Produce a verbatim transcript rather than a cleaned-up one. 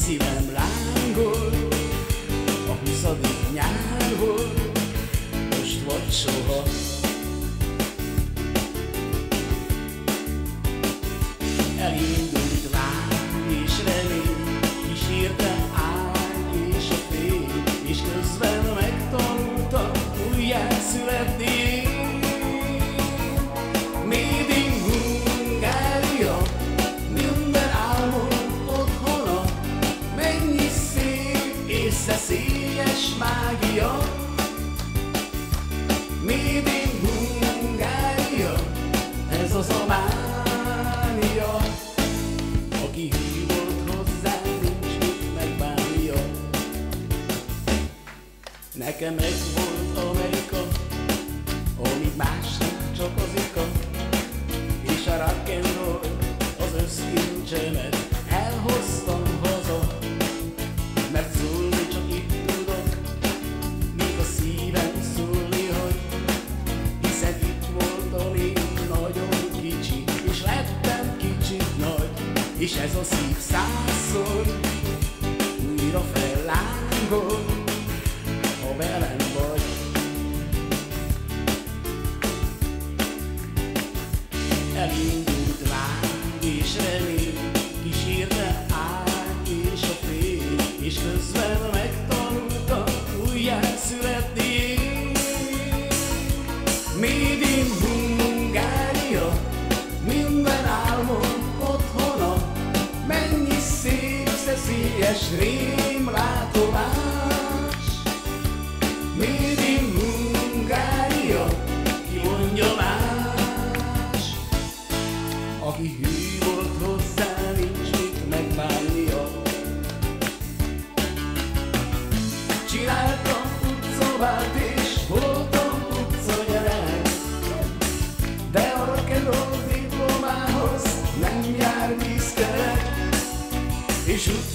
szívem lángol, a huszadik nyár volt, most vagy soha. Elindult lány és remény, kísérte ágy és a fény, és közben megtanulta újjászületni. Made in Hungária, minden álmom otthona, mennyi szép és szeszélyes mágia. Made in Hungária, ez az a mánia. Aki hű volt hozzá, nincs mit megbánnia. Nekem egy volt Amerika, amit másnak csak az ika, és a rock'n'roll az összkincsemet elhoztam haza. Mert szólni csak itt tudok, míg a szívem szólni hagy, hiszen itt voltam én nagyon kicsi, és lettem kicsit nagy, és ez a szív százszor újra fellángol, ha velem vagy. Elindult lány és remény, kísérte ágy és a fény, és közben megtanulta újjászületni. Made in Hungária, minden álmom otthona, mennyi szép, szeszélyes rémlátomás. Made in Hungária, ki mondja más. Aki hű volt hozzá, nincs mit megbánnia. Csináltam utcabát és voltam utcagyerek, de a rock'n'roll diplomához nem jár vízkerek, és